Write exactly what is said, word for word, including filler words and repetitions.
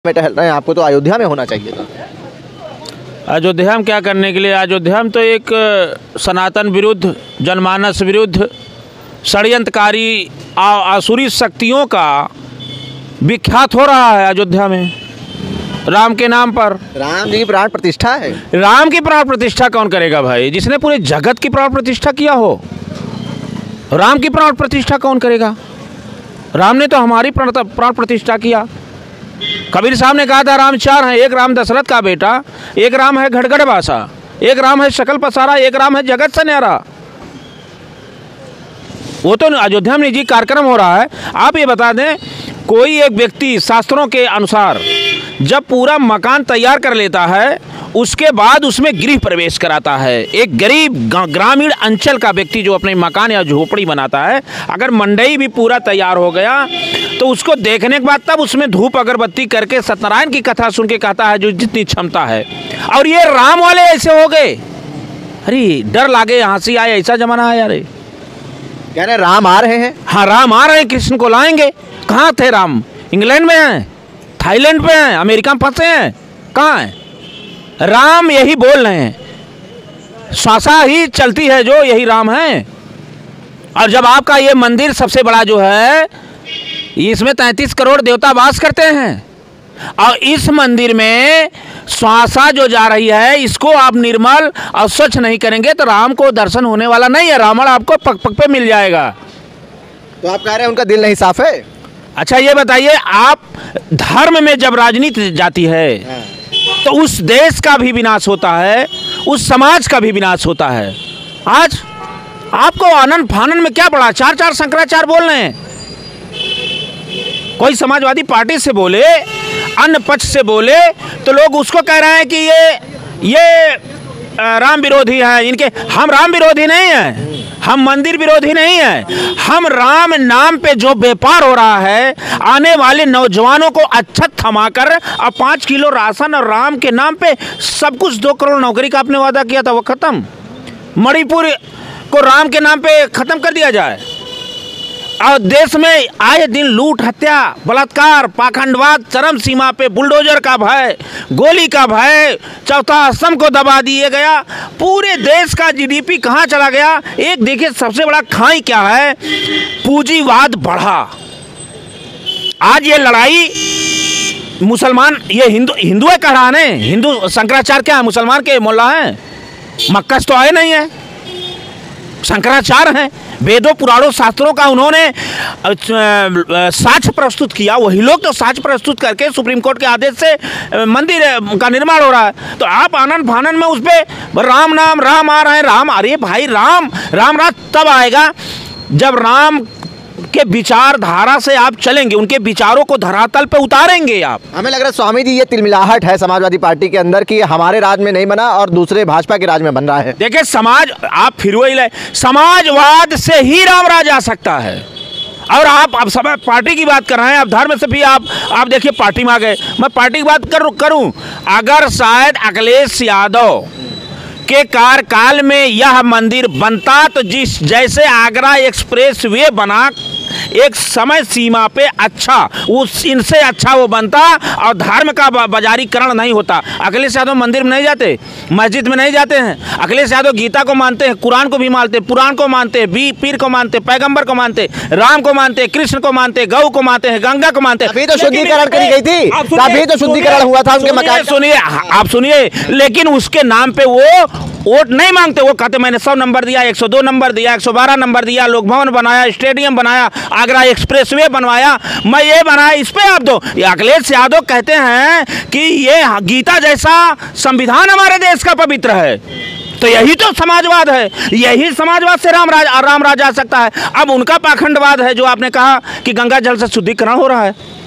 में टहल रहे हैं, आपको तो अयोध्या में होना चाहिए था। अयोध्या में क्या करने के लिए? अयोध्या में तो एक सनातन विरुद्ध, जनमानस विरुद्ध, षड्यंत्रकारी आसुरी शक्तियों का विख्यात हो रहा है अयोध्या में राम के नाम पर। राम जी की प्राण प्रतिष्ठा है। राम की प्राण प्रतिष्ठा कौन करेगा भाई? जिसने पूरे जगत की प्राण प्रतिष्ठा किया हो। राम की प्राण प्रतिष्ठा कौन करेगा? राम ने तो हमारी प्राण प्रतिष्ठा किया। कबीर साहब ने कहा था राम चार हैं, एक राम दशरथ का बेटा, एक राम है घड़गड़ बासा, एक राम है शकल पसारा, एक राम है जगत से न्यारा। वो तो अयोध्या में निजी कार्यक्रम हो रहा है। आप ये बता दें, कोई एक व्यक्ति शास्त्रों के अनुसार जब पूरा मकान तैयार कर लेता है, उसके बाद उसमें गृह प्रवेश कराता है। एक गरीब ग्रामीण अंचल का व्यक्ति जो अपने मकान या झोपड़ी बनाता है, अगर मंडई भी पूरा तैयार हो गया तो उसको देखने के बाद तब उसमें धूप अगरबत्ती करके सत्यनारायण की कथा सुन के कहता है जो जितनी क्षमता है। और ये राम वाले ऐसे हो गए, अरे डर लागे, हंसी आए, ऐसा जमाना है यार। कह रहे राम आ रहे हैं। हाँ, राम आ रहे हैं, कृष्ण को लाएंगे। कहाँ थे राम? इंग्लैंड में हैं, थाईलैंड में हैं, अमेरिका में फंसे हैं, कहाँ हैं? राम यही बोल रहे हैं, श्वासा ही चलती है जो, यही राम है। और जब आपका ये मंदिर सबसे बड़ा जो है, इसमें तैंतीस करोड़ देवता वास करते हैं, और इस मंदिर में श्वासा जो जा रही है, इसको आप निर्मल और स्वच्छ नहीं करेंगे तो राम को दर्शन होने वाला नहीं है। रावण आपको पग पग पे मिल जाएगा। तो आप कह रहे हैं उनका दिल नहीं साफ है? अच्छा ये बताइए, आप धर्म में जब राजनीति जाती है तो उस देश का भी विनाश होता है, उस समाज का भी विनाश होता है। आज आपको आनंद फानन में क्या पड़ा? चार चार शंकराचार्य बोल रहे हैं। कोई समाजवादी पार्टी से बोले, अन्य पक्ष से बोले, तो लोग उसको कह रहे हैं कि ये ये राम विरोधी है इनके। हम राम विरोधी नहीं है, हम मंदिर विरोधी नहीं है। हम राम नाम पे जो व्यापार हो रहा है, आने वाले नौजवानों को अच्छत थमाकर अब पाँच किलो राशन और राम के नाम पे सब कुछ, दो करोड़ नौकरी का आपने वादा किया था वो खत्म। मणिपुर को राम के नाम पे खत्म कर दिया जाए। और देश में आए दिन लूट, हत्या, बलात्कार, पाखंडवाद चरम सीमा पे, बुलडोजर का भय, गोली का भय, चौथा स्तंभ को दबा दिए गया। पूरे देश का जीडीपी कहाँ चला गया? एक देखिए सबसे बड़ा खाई क्या है, पूंजीवाद बढ़ा। आज ये लड़ाई मुसलमान, ये हिंदू हिंदू है कह रहा है, हिंदू शंकराचार्य क्या है? मुसलमान के मोल्ला हैं? मक्का से तो आए नहीं है, शंकराचार्य हैं। वेदों पुराणों शास्त्रों का उन्होंने साक्ष्य प्रस्तुत किया। वही लोग तो साक्ष्य प्रस्तुत करके सुप्रीम कोर्ट के आदेश से मंदिर का निर्माण हो रहा है। तो आप आनंद फानन में उस पर राम नाम, राम आ रहे हैं, राम। अरे भाई, राम राम राज तब आएगा जब राम के विचारधारा से आप चलेंगे, उनके विचारों को धरातल पे उतारेंगे आप। हमें लग रहा है स्वामी जी ये तिलमिलाहट है समाजवादी पार्टी के अंदर कि हमारे राज में नहीं बना और दूसरे भाजपा के राज में बन रहा है। देखिए समाज, आप फिर वही ले, समाजवाद से ही राम राज आ सकता है। और आप अब सब पार्टी की बात कर रहे हैं, अब धर्म से भी आप आप देखिए पार्टी में आ गए। मैं पार्टी की बात कर करूं, अगर शायद अखिलेश यादव के कार्यकाल में यह मंदिर बनता तो जिस जैसे आगरा एक्सप्रेस वे बना एक समय सीमा पे, अच्छा उस इनसे अच्छा वो बनता और धर्म का बाजारीकरण नहीं होता। अखिलेश यादव मंदिर में नहीं जाते, मस्जिद में नहीं जाते हैं। अखिलेश यादव गीता को मानते हैं, कुरान को भी मानते हैं, पुराण को मानते हैं, बी पीर को मानते हैं, पैगंबर को मानते हैं, राम को मानते हैं, कृष्ण को मानते हैं, गौ को मानते हैं, गंगा को मानते हैं। अभी तो शुद्धिकरण करी गई थी, अभी तो शुद्धिकरण हुआ था उनके मकान। सुनिए, आप सुनिए, लेकिन उसके नाम पे वो वोट नहीं मांगते। वो कहते मैंने सौ नंबर दिया, एक सौ दो नंबर दिया, एक सौ बारह नंबर दिया, लोक भवन बनाया, स्टेडियम बनाया, आगरा एक्सप्रेसवे बनवाया, मैं ये बनाया, इस पे आप दो। अखिलेश यादव कहते हैं कि ये गीता जैसा संविधान हमारे देश का पवित्र है। तो यही तो समाजवाद है, यही समाजवाद से राम राज राम राज आ सकता है। अब उनका पाखंडवाद है जो आपने कहा कि गंगा जल से शुद्धिकरण हो रहा है।